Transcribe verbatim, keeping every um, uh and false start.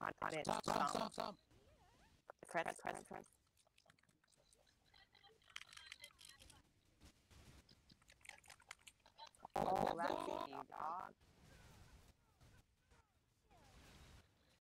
I did Stop, stop, stop, stop. Press, press, press. Oh, Rappy, dog.